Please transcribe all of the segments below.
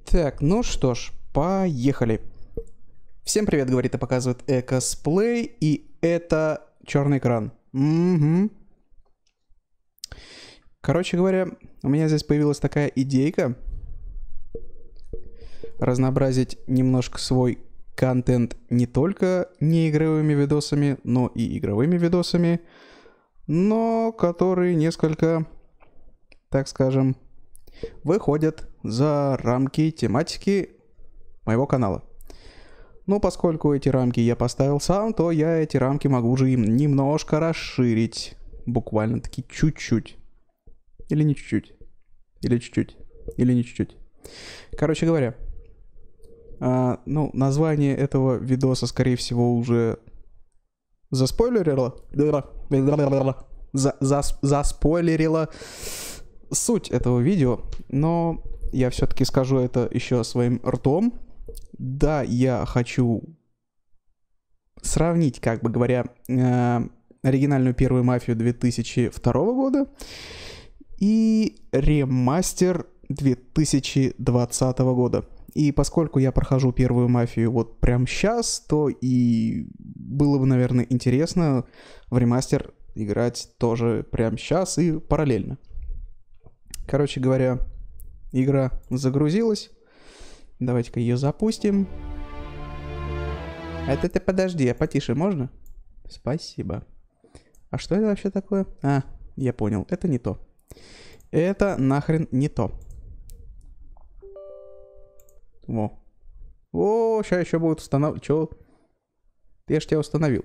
Так, ну что ж, поехали. Всем привет, говорит и показывает Экосплей, и это черный экран. Угу. Короче говоря, у меня здесь появилась такая идейка разнообразить немножко свой контент не только неигровыми видосами, но и игровыми видосами, но которые несколько, так скажем, выходят за рамки тематики моего канала. Но поскольку эти рамки я поставил сам, то я эти рамки могу же им немножко расширить. Буквально-таки чуть-чуть. Или не чуть-чуть. Или чуть-чуть. Или не чуть-чуть. Короче говоря, название этого видоса, скорее всего, уже заспойлерило. Заспойлерило суть этого видео, но я все-таки скажу это еще своим ртом. Да, я хочу сравнить, как бы говоря, оригинальную первую мафию 2002 года и ремастер 2020 года. И поскольку я прохожу первую мафию вот прямо сейчас, то и было бы, наверное, интересно в ремастер играть тоже прямо сейчас и параллельно. Короче говоря, игра загрузилась. Давайте-ка ее запустим. Это ты подожди, а потише можно? Спасибо. А что это вообще такое? А, я понял, это не то. Это нахрен не то. Во. О, сейчас еще будет устанавливать. Че? Я ж тебя установил.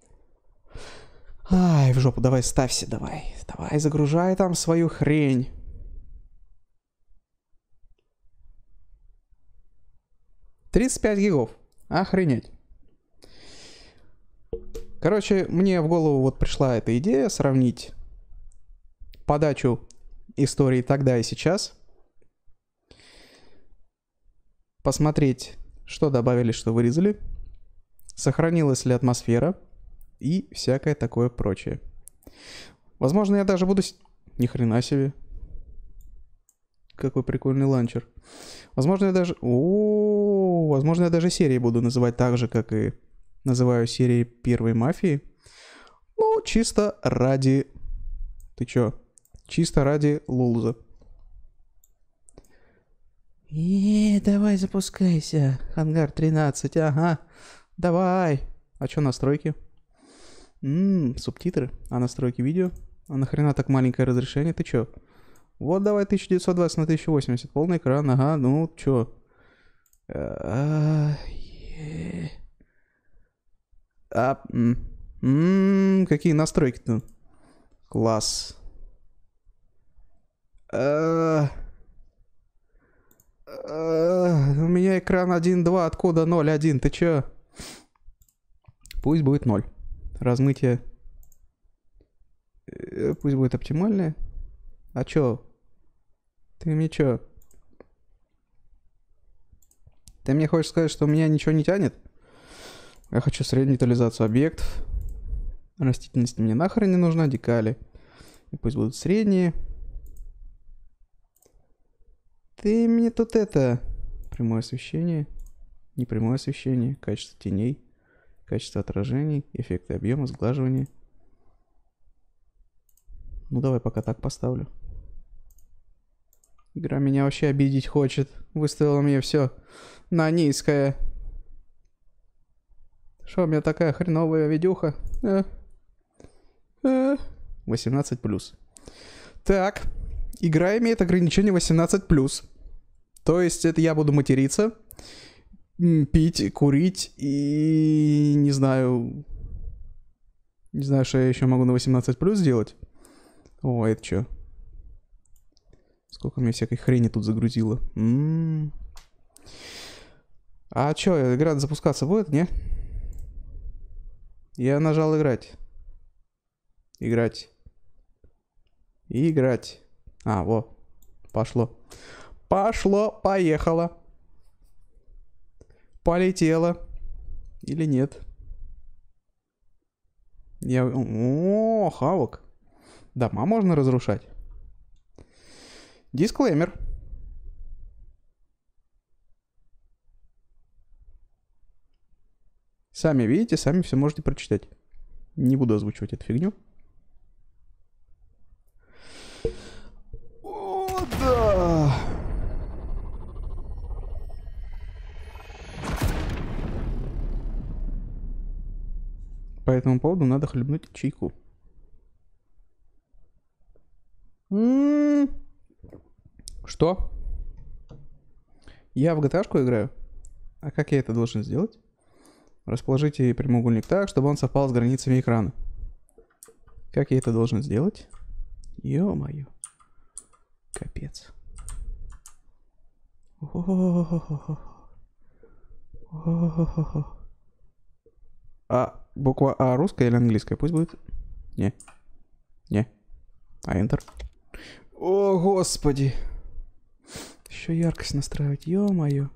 Ай, в жопу, давай ставься, давай. Давай, загружай там свою хрень. $35 гигов. Охренеть. Короче, мне в голову вот пришла эта идея сравнить подачу истории тогда и сейчас. Посмотреть, что добавили, что вырезали. Сохранилась ли атмосфера. И всякое такое прочее. Возможно, я даже буду... Ни хрена себе. Какой прикольный ланчер. Возможно, я даже... Возможно, я даже серии буду называть так же, как и называю серии первой мафии. Ну, чисто ради... Ты чё? Чисто ради лулза. Давай запускайся. Ангар 13, ага. Давай. А чё настройки? Субтитры. А настройки видео? А нахрена так маленькое разрешение? Ты чё? Вот давай 1920 на 1080. Полный экран, ага, ну чё? Какие настройки-то? Класс. У меня экран 1.2, откуда 0.1? Ты чё? Пусть будет 0. Размытие. Пусть будет оптимальное. А чё? Ты мне чё? Ты мне хочешь сказать, что у меня ничего не тянет? Я хочу среднюю детализацию объектов. Растительность мне нахрен не нужна, декали. И пусть будут средние. Ты мне тут это... Прямое освещение. Непрямое освещение. Качество теней. Качество отражений. Эффекты объема, сглаживания. Ну давай пока так поставлю. Игра меня вообще обидеть хочет. Выставила мне все на низкое. Что у меня такая хреновая видюха? 18+. Так. Игра имеет ограничение 18+. То есть это я буду материться, пить, курить и не знаю... Не знаю, что я еще могу на 18+ сделать. О, это что? Сколько мне всякой хрени тут загрузило. А чё, игра запускаться будет, не? Я нажал играть. Играть. Играть. А, во. Пошло. Пошло, поехало. Полетело. Или нет? О, хавок. Дома можно разрушать. Дисклеймер. Сами видите, сами все можете прочитать. Не буду озвучивать эту фигню. О, да! По этому поводу надо хлебнуть чайку. Что? Я в GTA-шку играю? А как я это должен сделать? Расположите прямоугольник так, чтобы он совпал с границами экрана. Как я это должен сделать? Ё-моё. Капец. А буква А русская или английская? Пусть будет. Не. Не. А Enter. О, господи. Еще яркость настраивать. Ё-моё.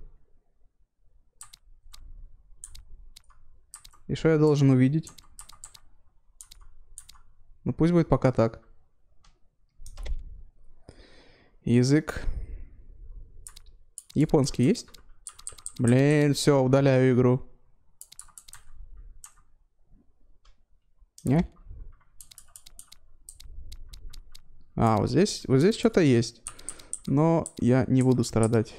И что я должен увидеть? Ну пусть будет пока так. Язык. Японский есть? Блин, все, удаляю игру. Не? А, вот здесь что-то есть. Но я не буду страдать.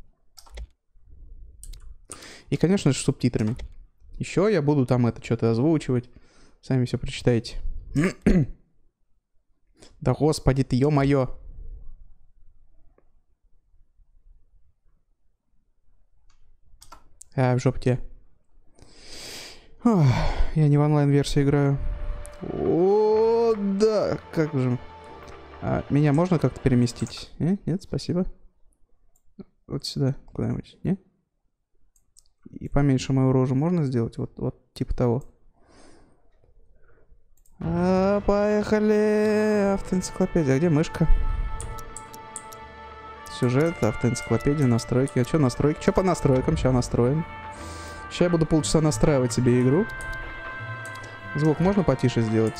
И, конечно же, с субтитрами. Еще я буду там это что-то озвучивать. Сами все прочитаете. Да господи ты, ё-моё. А, в жопте. Я не в онлайн-версии играю. О, да, как же. А меня можно как-то переместить? Нет, спасибо. Вот сюда, куда-нибудь, не? И поменьше мою рожу можно сделать? Вот типа того. Поехали! Автоэнциклопедия. А где мышка? Сюжет, автоэнциклопедия, настройки. А что настройки? Что по настройкам? Сейчас настроим. Сейчас я буду полчаса настраивать себе игру. Звук можно потише сделать?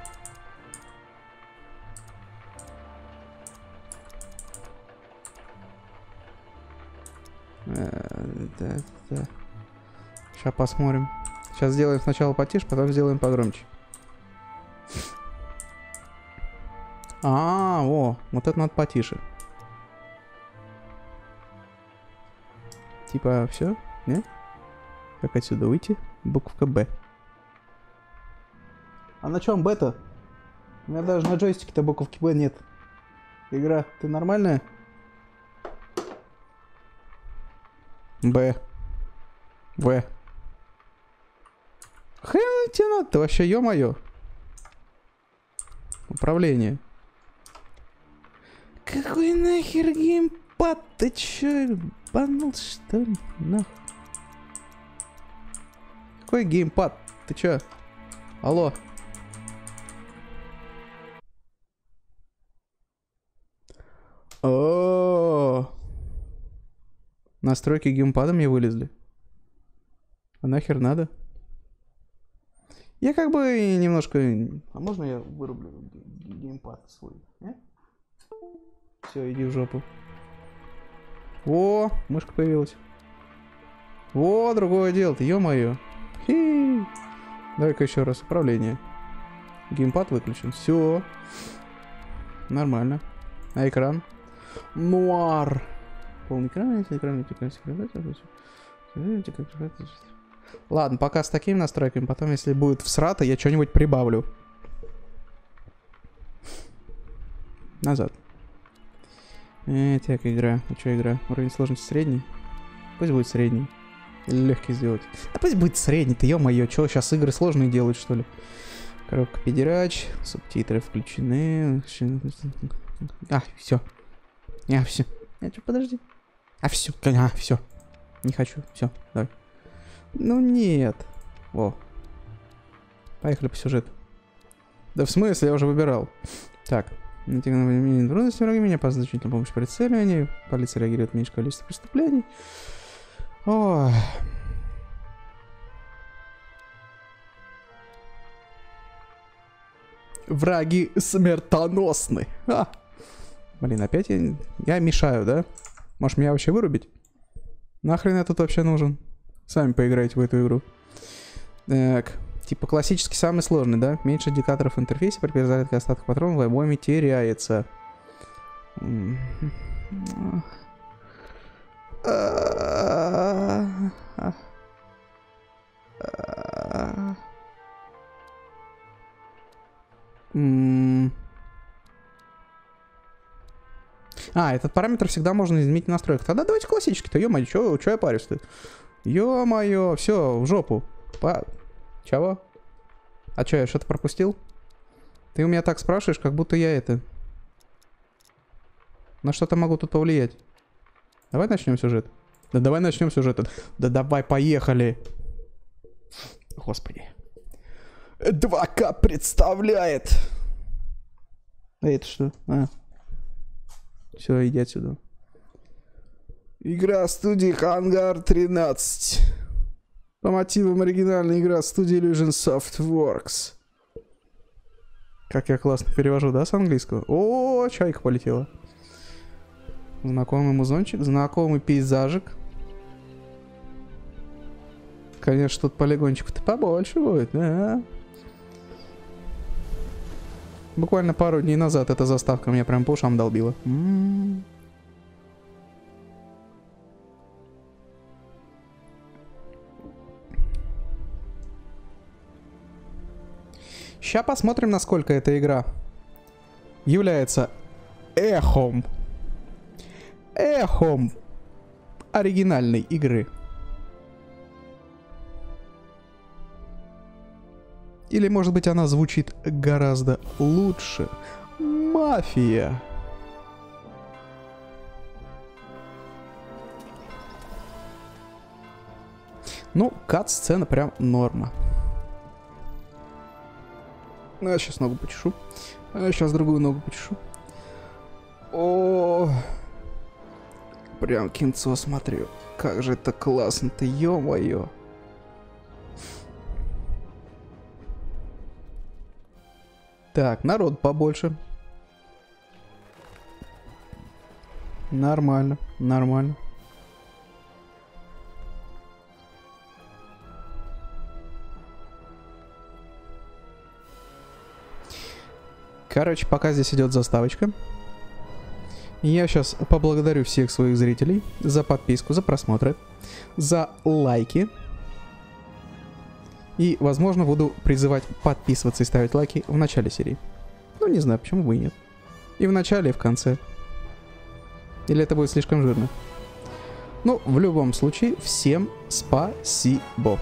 Да. Сейчас посмотрим. Сейчас сделаем сначала потише, потом сделаем погромче. Вот это надо потише. Типа все? Не? Как отсюда выйти? Буковка Б. А на чем Б-то? У меня даже на джойстике-то буковки Б нет. Игра, ты нормальная? Б. В. Хрен тебе надо, ты вообще, ё-моё. Управление. Какой нахер геймпад? Ты чё, банул что ли? Нахуй. Какой геймпад? Ты чё? Алло. О, настройки геймпада мне вылезли. А нахер надо? Я как бы немножко... А можно я вырублю геймпад свой? Все, иди в жопу. О, мышка появилась. О, другое дело-то, ё-моё. Давай-ка еще раз. Управление. Геймпад выключен. Все. Нормально. А экран? Нуар. Полный экран, ладно, пока с такими настройками. Потом, если будет всрато, я что-нибудь прибавлю. Назад. Так, игра. А что игра? Уровень сложности средний? Пусть будет средний. Или легкий сделать. Да пусть будет средний. Ты ё-моё, что сейчас игры сложные делают, что ли? Коробка Педерач. Субтитры включены. Все. Все. Подожди. Все. Все. Не хочу. Все, давай. Ну нет. Во. Поехали по сюжету. Да в смысле, я уже выбирал. Так. Трудности враги меня по значительной помощи прицеливания. Полиция реагирует на меньшее количество преступлений. Ой. Враги смертоносны. Блин, опять я мешаю, да? Может, меня вообще вырубить? Нахрен я тут вообще нужен? Сами поиграйте в эту игру. Так. Типа классический самый сложный, да? Меньше индикаторов в интерфейсе, при перезарядке остаток патронов в обойме теряется. Этот параметр всегда можно изменить в настройках. Тогда давайте классический-то, ё-моё, чё я парюсь-то? Ё-моё, всё, в жопу. Чего? А чё, я что-то пропустил? Ты у меня так спрашиваешь, как будто я это... На что-то могу тут повлиять. Давай начнем сюжет. Да давай начнем сюжет. Да давай, поехали. Господи. 2К представляет. Это что? Все, иди отсюда. Игра студии Hangar 13. По мотивам оригинальной игры студии Illusion Softworks. Как я классно перевожу, да, с английского? О, чайка полетела. Знакомый музончик, знакомый пейзажик. Конечно, тут полигончик-то побольше будет, да? Буквально пару дней назад эта заставка меня прям по ушам долбила. Сейчас посмотрим, насколько эта игра является эхом оригинальной игры. Или, может быть, она звучит гораздо лучше. Мафия. Ну, кат-сцена прям норма. Ну, я сейчас ногу почешу. А сейчас другую ногу почешу. О, прям кинцо смотрю. Как же это классно-то, ё-моё. Так, народ побольше. Нормально, нормально. Короче, пока здесь идет заставочка. Я сейчас поблагодарю всех своих зрителей за подписку, за просмотры, за лайки. И, возможно, буду призывать подписываться и ставить лайки в начале серии. Ну, не знаю, почему бы и нет. И в начале, и в конце. Или это будет слишком жирно. Ну, в любом случае, всем спасибо.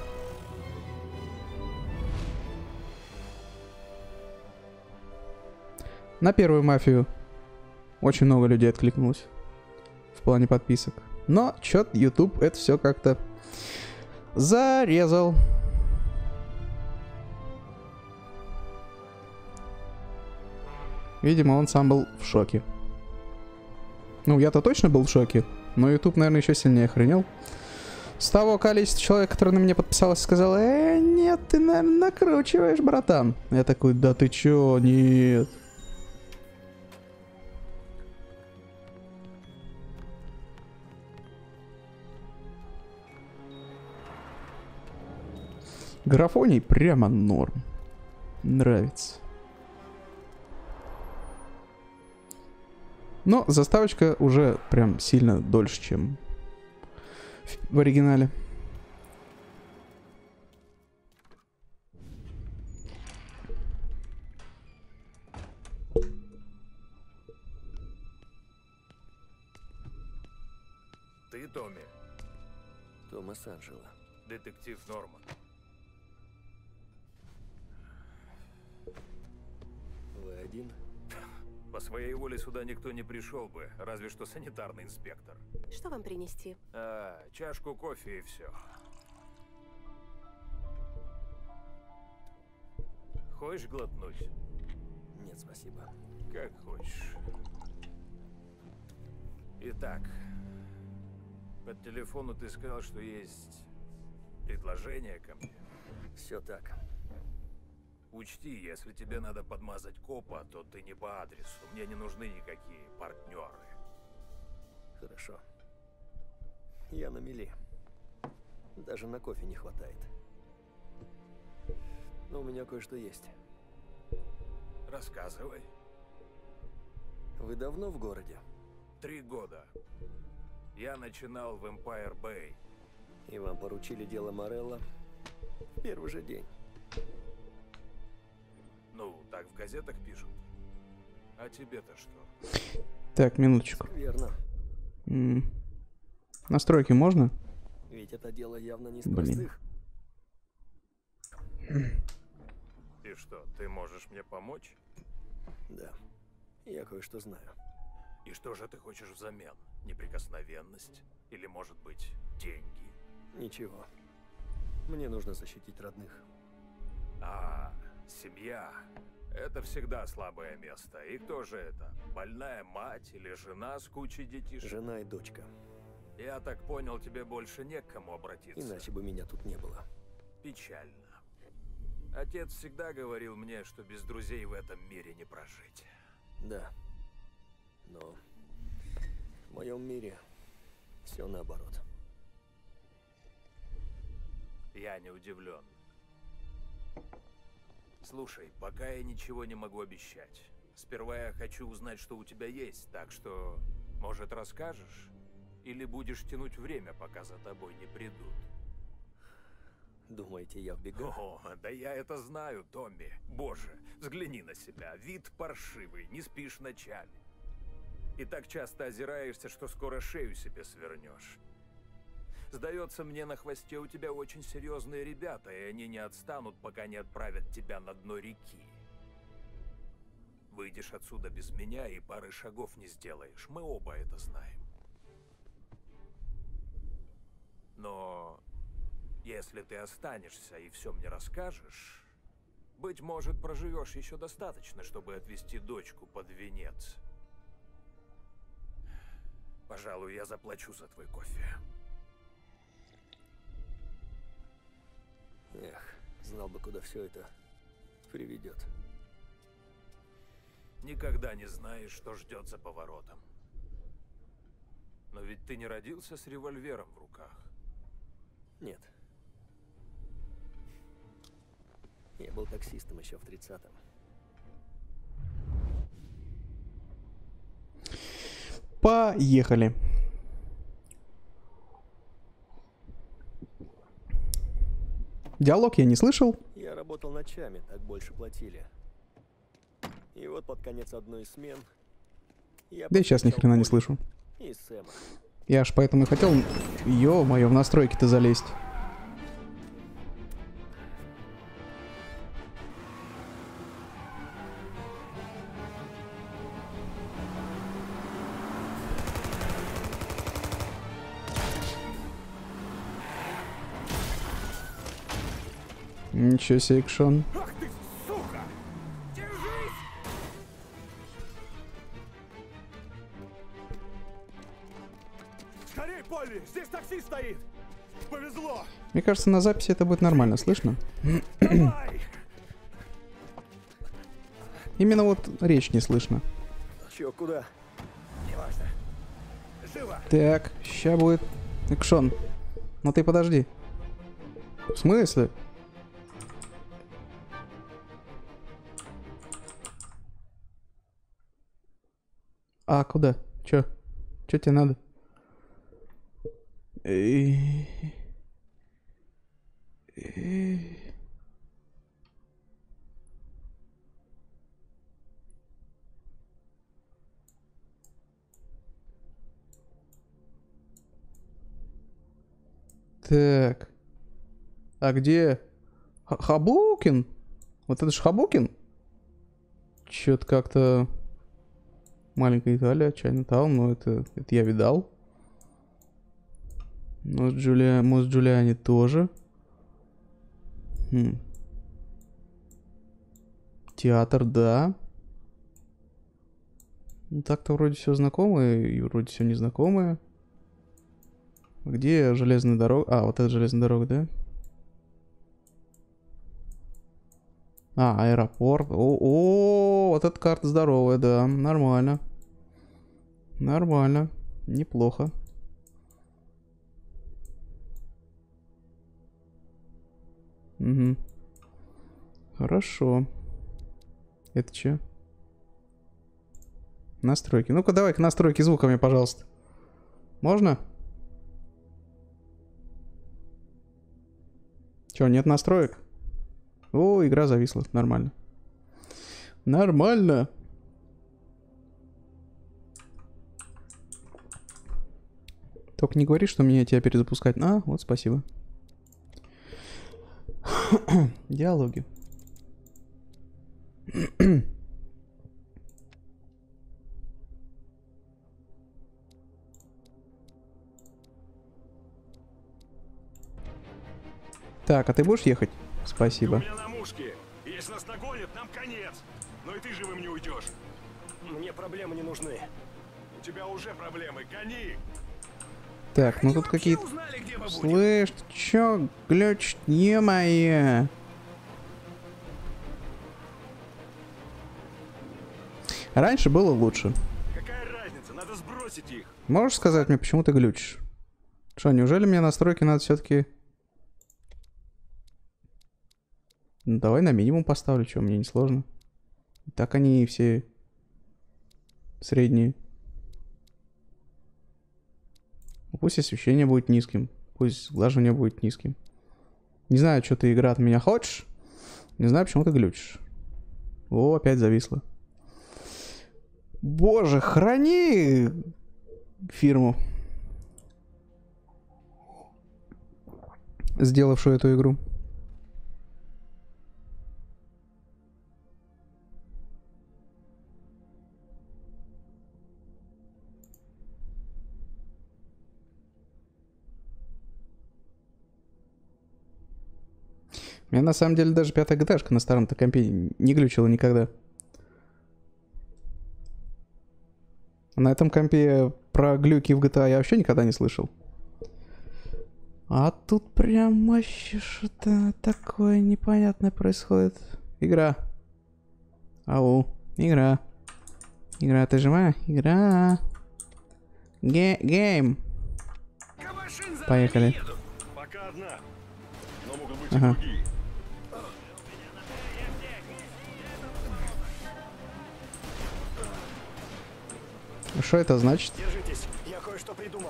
На первую мафию очень много людей откликнулось в плане подписок. Но чё-то YouTube это все как-то зарезал. Видимо, он сам был в шоке. Ну, я-то точно был в шоке, но YouTube, наверное, еще сильнее охренел. С того количества человек, который на меня подписался, сказал: нет, ты, наверное, накручиваешь, братан. Я такой: да ты чё, нет. Графоний прямо норм. Нравится. Но заставочка уже прям сильно дольше, чем в оригинале. Ты Томми? Томас Анджело. Детектив Норман. Вы один? По своей воле сюда никто не пришел бы, разве что санитарный инспектор. Что вам принести? Чашку кофе и все. Хочешь глотнуть? Нет, спасибо. Как хочешь. Итак, по телефону ты сказал, что есть предложение ко мне. Все так. Учти, если тебе надо подмазать копа, то ты не по адресу. Мне не нужны никакие партнеры. Хорошо. Я на мели. Даже на кофе не хватает. но у меня кое-что есть. Рассказывай. Вы давно в городе? 3 года. Я начинал в Empire Bay. И вам поручили дело Морелла в первый же день? Ну, так в газетах пишут. А тебе-то что? Так, минуточку. Верно. Настройки можно? Ведь это дело явно не из Блин. простых. И что, ты можешь мне помочь? Да. Я кое-что знаю. И что же ты хочешь взамен? Неприкосновенность? Или, может быть, деньги? Ничего. Мне нужно защитить родных. А, семья. Это всегда слабое место. И кто же это? Больная мать или жена с кучей детишек? Жена и дочка. Я так понял, тебе больше не к кому обратиться. Иначе бы меня тут не было. Печально. Отец всегда говорил мне, что без друзей в этом мире не прожить. Да. Но в моем мире все наоборот. Я не удивлен. Слушай, пока я ничего не могу обещать. Сперва я хочу узнать, что у тебя есть, так что, может, расскажешь? Или будешь тянуть время, пока за тобой не придут? Думаете, я в бегах? О, да я это знаю, Томми. Боже, взгляни на себя. Вид паршивый, не спишь ночами. И так часто озираешься, что скоро шею себе свернешь. Сдается мне, на хвосте у тебя очень серьезные ребята, и они не отстанут, пока не отправят тебя на дно реки. Выйдешь отсюда без меня и пары шагов не сделаешь. Мы оба это знаем. Но если ты останешься и все мне расскажешь, быть может, проживешь еще достаточно, чтобы отвезти дочку под венец. Пожалуй, я заплачу за твой кофе. Эх, знал бы, куда все это приведет. Никогда не знаешь, что ждет за поворотом. Но ведь ты не родился с револьвером в руках. Нет. Я был таксистом еще в 30-м. Поехали. Диалог я не слышал. Я работал ночами, так больше платили. И вот под конец одной из смен я Да и сейчас ни повстречал хрена не Полли слышу. и Сэма. Я аж поэтому и хотел, ё-моё, в настройки-то залезть. Ничего себе, экшон. Ах ты, сука! Держись! Скорей, Полли! Здесь такси стоит! Повезло! Мне кажется, на записи это будет нормально, слышно? Давай! Именно вот речь не слышно. Чё, куда? Неважно. Живо! Так, ща будет экшон. Но ты подожди. В смысле? А, куда? Чё? Чё тебе надо? Так. А где? Хабукин? Вот это ж Хабукин? Чё-то как-то... Маленькая Италия, Чайнатаун, но это я видал. Мост Джулиани тоже. Театр, да. Ну, так-то вроде все знакомое и вроде все незнакомое. Где железная дорога? А, вот это железная дорога, да? А, аэропорт. О, вот эта карта здоровая, да. Нормально. Нормально. Неплохо. Угу. Хорошо. Это че? Настройки. Ну-ка, давай-ка настройки звука мне, пожалуйста. Можно? Че, нет настроек? О, игра зависла. Нормально. Нормально. Только не говори, что мне тебя перезапускать. А, вот, спасибо. Диалоги. Так, а ты будешь ехать? Спасибо. У меня на мушке. Если нас нагонят, нам конец. Но и ты живым не уйдешь. Мне проблемы не нужны. У тебя уже проблемы. Гони! Так, ну тут какие-то... Узнали, где мы будем. Слышь, ты чё, глючит, не моя. Раньше было лучше. Какая разница? Надо сбросить их. Можешь сказать мне, почему ты глючишь? Что, неужели мне настройки надо все-таки... Ну, давай на минимум поставлю, что, мне не сложно. И так они все средние. Пусть освещение будет низким. Пусть сглаживание будет низким. Не знаю, что ты, игра, от меня хочешь. Не знаю, почему ты глючишь. О, опять зависло. Боже, храни фирму, сделавшую эту игру. У меня на самом деле даже 5-я GTA-шка на старом-то компе не глючила никогда. На этом компе про глюки в GTA я вообще никогда не слышал. А тут прям вообще что-то такое непонятное происходит. Игра. Ау, игра. Игра, ты живая? Игра. Гейм. Поехали. Пока одна. Но могут быть Ага. и другие. Что это значит? Держитесь, я кое-что придумал.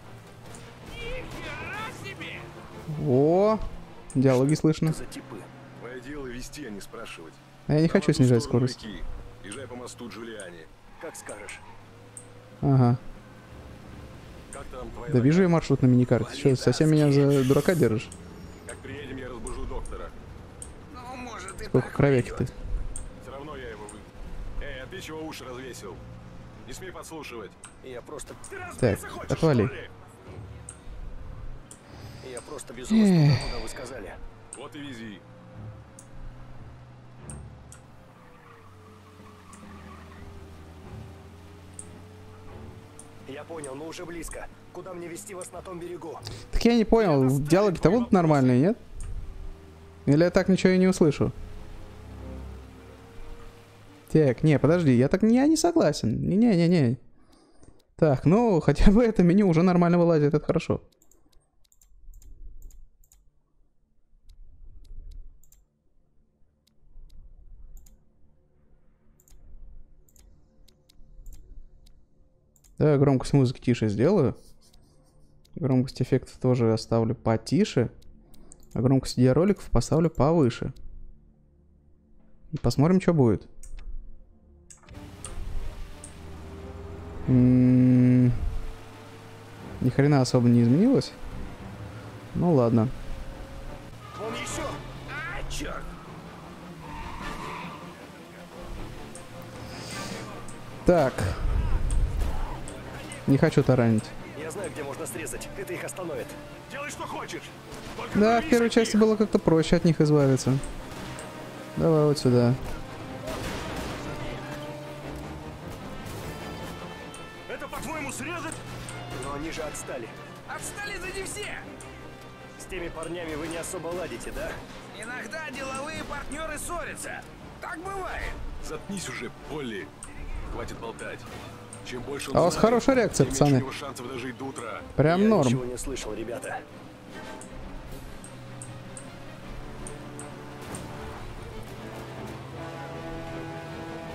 О, диалоги слышно. За типы. Твое дело вести, а не спрашивать. А я не хочу снижать скорость. Езжай по мосту Джулиани. Как скажешь. Ага. Как там твоя Да нога? вижу я маршрут на миникарте. Что, совсем меня за дурака держишь? Как приедем, я разбужу доктора. Сколько кровяки ты? Все равно я его вы... Эй, а ты чего уши развесил? Не смей подслушивать. Я просто Так, отвали. везу вас туда, куда вы сказали. Вот и вези. Я понял, мы уже близко. Куда мне вести вас на том берегу? Так я не понял, диалоги-то будут нормальные, нет? Или я так ничего и не услышу? Так, не, подожди, я не согласен. Не-не-не-не. Так, ну, хотя бы это меню уже нормально вылазит, это хорошо. Да, громкость музыки тише сделаю. Громкость эффектов тоже оставлю потише. А громкость видеороликов поставлю повыше. И посмотрим, что будет. Ни хрена особо не изменилось. Ну ладно. Вон еще! А, черт! Так. Не хочу таранить. Я знаю, где можно срезать. Это их остановит. Делай, что хочешь. Только Да, в не первой вези части их. было как-то проще от них избавиться. Давай вот сюда. Это, по-твоему, срезать? Но они же отстали. Отстали-то не все! С теми парнями вы не особо ладите, да? Иногда деловые партнеры ссорятся. Так бывает. Заткнись уже, Полли. Хватит болтать. Чем больше он А у вас знает, хорошая реакция, тем пацаны. меньше у него шансов дожить до утра. Прям Я норм. ничего не слышал, ребята.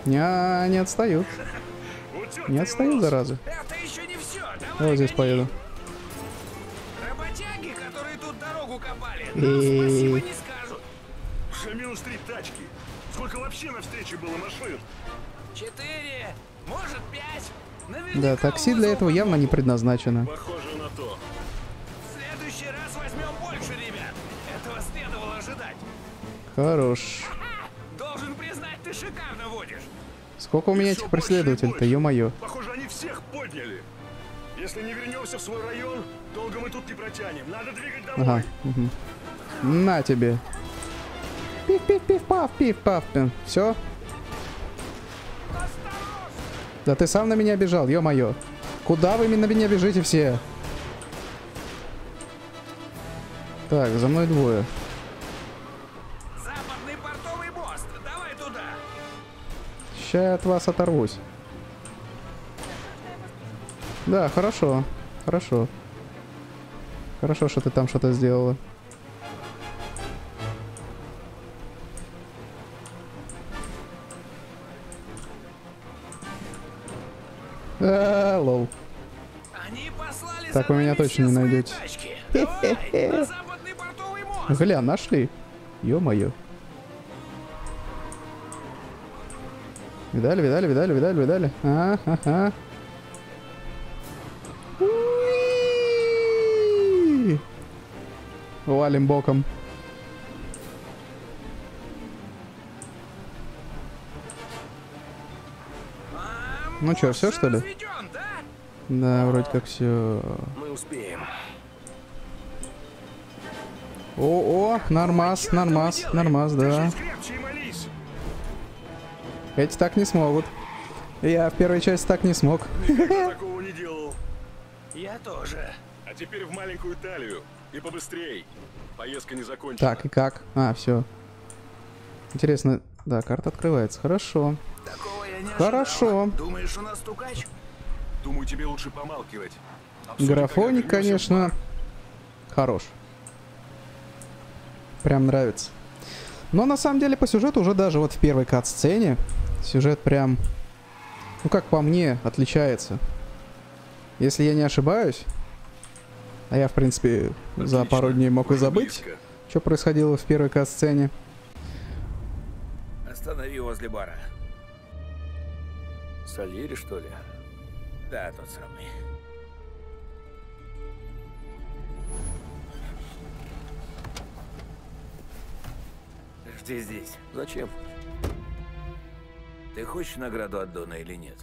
Не отстают. Не отстают, заразы. Это еще не все. Вот здесь поеду. Работяги, которые тут дорогу копали, И- нам спасибо не скажут. Уже минус 3 тачки. Сколько вообще на встрече было машин? 4, может 5. Да, Наверняка такси у для вызова этого явно не помогут. предназначено. Похоже на то. В следующий раз возьмем больше, ребят. Этого следовало ожидать. Хорош. Должен признать, ты шикарно водишь. Сколько у меня Всё этих больше и преследователей-то, больше. ё-моё. Похоже, они всех подняли. Если не вернемся в свой район, долго мы тут не протянем. Надо двигать домой. Ага. Угу. На тебе. Пиф-пиф-пиф-паф, пиф-паф. Все? Да ты сам на меня бежал, ё-моё. Куда вы на меня бежите все? Так, за мной двое. Западный портовый мост. Давай туда. Ща я от вас оторвусь. Да, хорошо. Хорошо. Хорошо, что ты там что-то сделала. Лол. Они послали Так за вы меня нами точно все не свои найдете. тачки. Давай, на западный портовый мост. Гля, нашли? Ё-моё. Видали, видали, видали, видали, видали. Ага. Уи! Валим боком. Ну чё, всё, что ли? Разведён, да? Да, вроде как все. Мы успеем. О, нормас, нормас, нормас, да. Держись крепче и молись. Эти так не смогут. Я в первой части так не смог. Никогда такого не делал. Я тоже. А теперь в маленькую Италию. И побыстрей. Поездка не закончена. Так, и как? А, все. Интересно. Да, карта открывается. Хорошо. Такого я не Хорошо. ожидала. Думаешь, у нас стукач? Думаю, тебе лучше помалкивать. Обсудим, Графоник, когда вернёмся в конечно, бар. хорош. Прям нравится. Но на самом деле по сюжету уже даже вот в первой кат-сцене сюжет прям, ну как по мне, отличается. Если я не ошибаюсь, а я в принципе за Отлично. пару дней мог и Уже забыть, близко. что происходило в первой кат-сцене. Останови возле бара. Сальери, что ли? Да, тот самый. Жди здесь. Зачем? Ты хочешь награду от Дона или нет?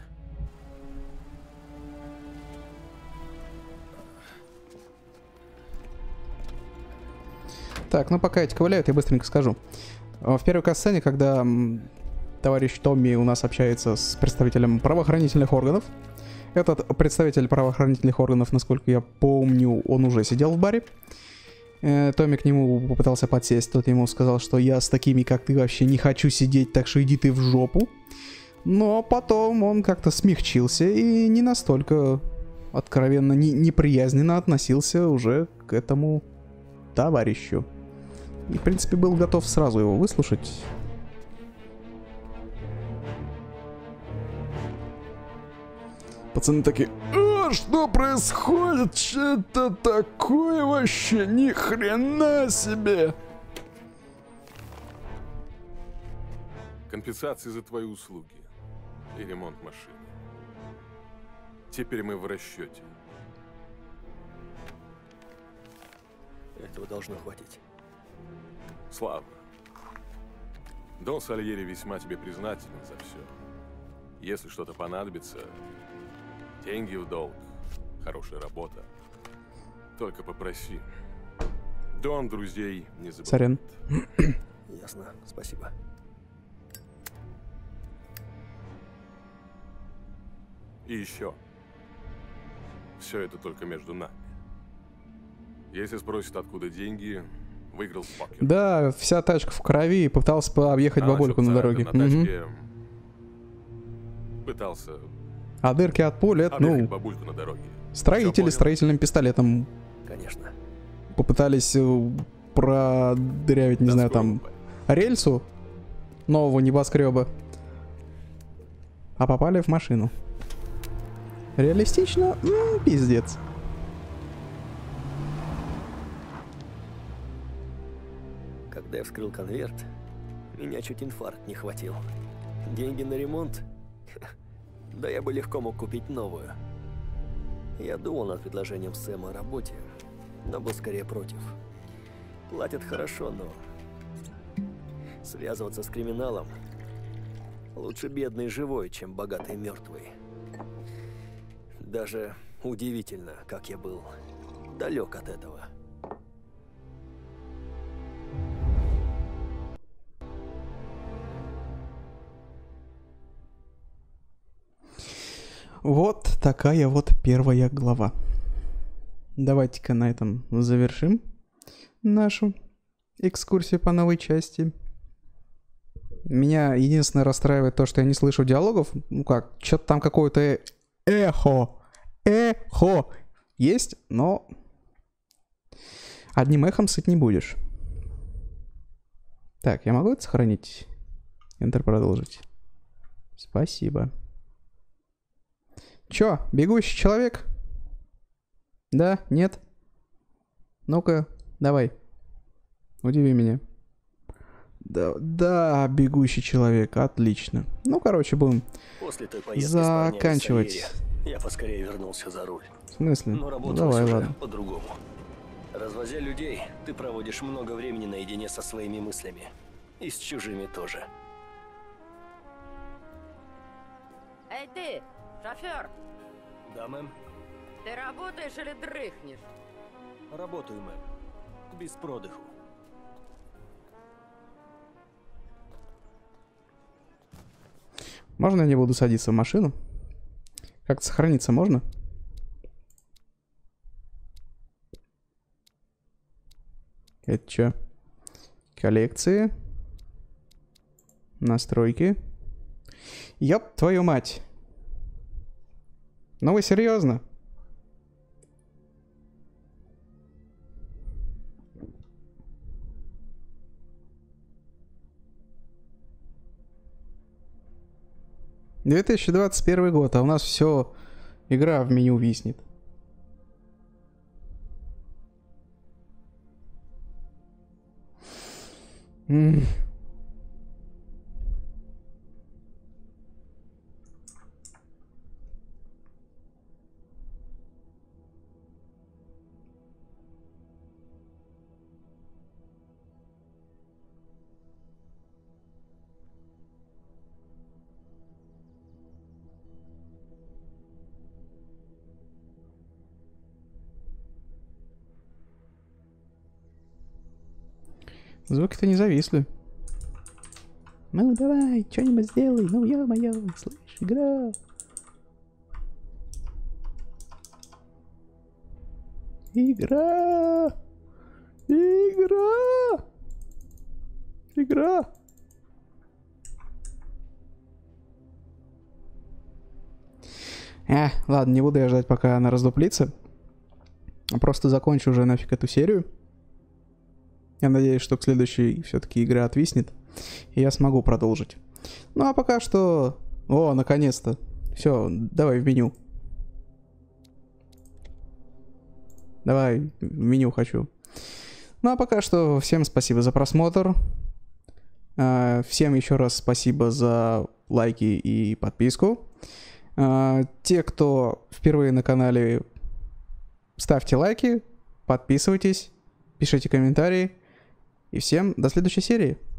Так, ну пока эти ковыляют, я быстренько скажу. В первой кат-сцене, когда товарищ Томми у нас общается с представителем правоохранительных органов, этот представитель правоохранительных органов, насколько я помню, он уже сидел в баре. Томми к нему попытался подсесть, тот ему сказал, что я с такими, как ты, вообще не хочу сидеть, так что иди ты в жопу. Но потом он как-то смягчился и не настолько откровенно, неприязненно относился уже к этому товарищу. И, в принципе, был готов сразу его выслушать. Пацаны такие: что происходит? Что это такое вообще? Ни хрена себе! Компенсации за твои услуги и ремонт машины. Теперь мы в расчете. Этого должно хватить. Слава. Дон Сальери весьма тебе признателен за все. Если что-то понадобится, деньги в долг, хорошая работа. Только попроси. Дон друзей не забывает. Сорян. Ясно. Спасибо. И еще. Все это только между нами. Если спросят, откуда деньги, выиграл в покер. Да, вся тачка в крови и пытался объехать бабульку на дороге. На Мгм. тачке пытался А дырки от пули, это, объехать ну, бабульку на дороге. строители Всё понял? строительным пистолетом Конечно. попытались продырявить, не знаю, Доской там, лупать. рельсу нового небоскреба. а попали в машину. Реалистично? Пиздец. Когда я вскрыл конверт, меня чуть инфаркт не хватил. Деньги на ремонт? Да я бы легко мог купить новую. Я думал над предложением Сэма о работе, но был скорее против. Платят хорошо, но связываться с криминалом лучше бедный живой, чем богатый мертвый. Даже удивительно, как я был далек от этого. Вот такая вот первая глава. Давайте-ка на этом завершим нашу экскурсию по новой части. Меня единственное расстраивает то, что я не слышу диалогов. Ну как, что-то там какое-то эхо есть, но одним эхом сыт не будешь. Так, я могу это сохранить? Enter продолжить. Спасибо. Чё, бегущий человек? Да? Нет? Ну-ка, давай. Удиви меня. Да, бегущий человек, отлично. Ну, короче, будем После той поездки заканчивать. с парнями в Саире я поскорее вернулся за руль. В смысле? Но Ну, работалось давай, уже ладно. по-другому. Развозя людей, ты проводишь много времени наедине со своими мыслями. И с чужими тоже. Эй ты, шофер, Да, мэм? ты работаешь или дрыхнешь? Работаю, мэм. Без продыху. Можно я не буду садиться в машину? Как-то сохраниться можно? Это чё? Коллекции. Настройки. Ёб твою мать. Ну вы серьезно? «2021 год, а у нас все игра в меню виснет». Звуки-то не зависли. Ну давай, что-нибудь сделай. Ну ё-моё, слышь, игра. Игра. Игра. Игра. Ладно, не буду я ждать, пока она раздуплится. Просто закончу уже нафиг эту серию. Я надеюсь, что к следующей все-таки игра отвиснет, и я смогу продолжить. Ну а пока что... О, наконец-то. Все, давай в меню. Давай, в меню хочу. Ну а пока что всем спасибо за просмотр. Всем еще раз спасибо за лайки и подписку. Те, кто впервые на канале, ставьте лайки, подписывайтесь, пишите комментарии. И всем до следующей серии.